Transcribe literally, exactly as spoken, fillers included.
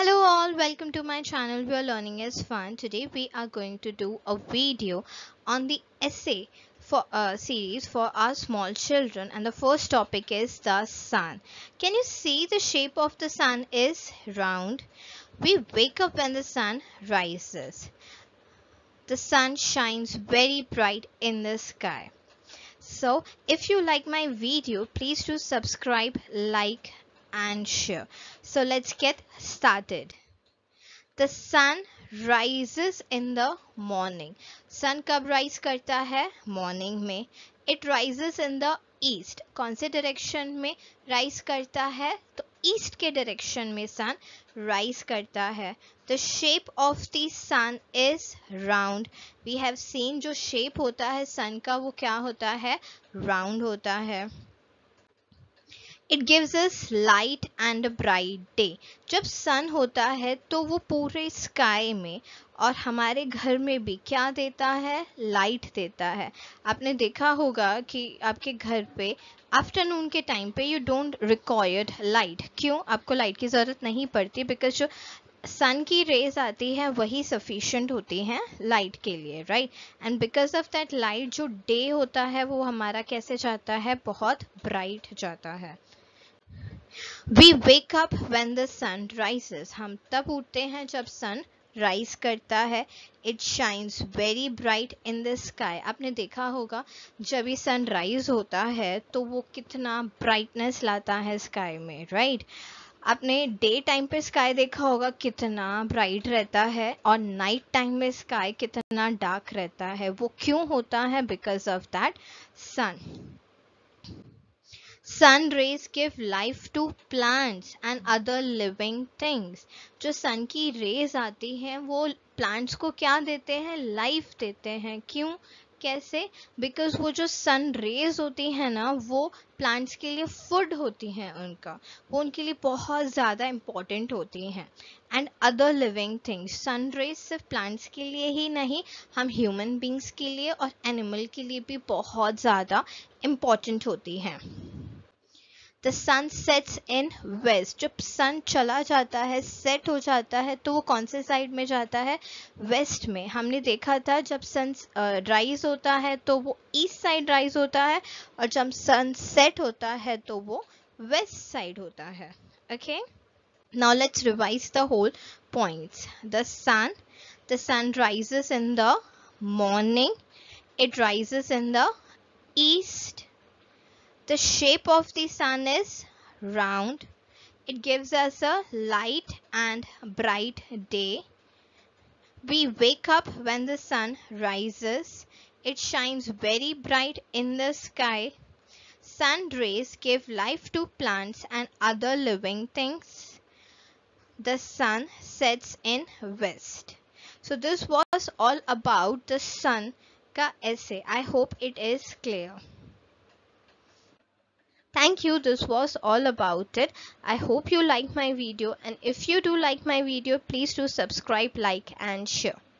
Hello all, welcome to my channel. We are learning is fun. Today we are going to do a video on the essay for a series for our small children, and the first topic is the sun. Can you see the shape of the sun is round? We wake up when the sun rises. The sun shines very bright in the sky. So if you like my video, please do subscribe, like and share. So let's get started. The sun rises in the morning. Sun कब rise करता है? Morning में. It rises in the east. कौन से direction में rise करता है? तो east के direction में sun rise करता है. The shape of the sun is round. We have seen जो shape होता है sun का वो क्या होता है? Round होता है. It gives us light and a bright day. जब sun होता है तो वो पूरे sky में और हमारे घर में भी क्या देता है? Light देता है. आपने देखा होगा कि आपके घर पे आफ्टरनून के टाइम पे you don't require light. क्यों? आपको लाइट की ज़रूरत नहीं पड़ती बिकॉज जो सन की रेज आती है वही सफिशिएंट होती हैं लाइट के लिए, right? And because of that light जो डे होता है वो हमारा कैसे जाता है? बहुत ब्राइट जाता है. We wake up when the sun rises. हम तब उठते हैं जब sun rise करता है. It shines very bright in the sky. आपने देखा होगा जब ये sun rise होता है तो वो कितना brightness लाता है sky में, right? आपने डे टाइम पे स्काई देखा होगा कितना ब्राइट रहता है और नाइट टाइम में स्काई कितना डार्क रहता है. वो क्यों होता है? Because of that sun. Sun rays give life to plants and other living things. जो sun की rays आती हैं वो plants को क्या देते हैं? Life देते हैं. क्यों? कैसे? Because वो जो sun rays होती हैं ना वो plants के लिए food होती हैं उनका. वो उनके लिए बहुत ज़्यादा important होती हैं. And other living things. Sun rays सिर्फ plants के लिए ही नहीं, हम human beings के लिए और animal के लिए भी बहुत ज़्यादा important होती हैं. The sun sets in west. जब sun चला जाता है, set हो जाता है तो वो कौन से साइड में जाता है? वेस्ट में. हमने देखा था जब sun rise होता है तो वो ईस्ट साइड rise होता है और जब sun set होता है तो वो वेस्ट साइड होता है. Okay? Now let's revise the whole points. The sun, the sun rises in the morning. It rises in the east. The shape of the sun is round. It gives us a light and bright day. We wake up when the sun rises. It shines very bright in the sky. Sun rays give life to plants and other living things. The sun sets in west. So this was all about the sun ka essay. I hope it is clear. Thank you. This was all about it. I hope you like my video, and if you do like my video, please do subscribe, like and share.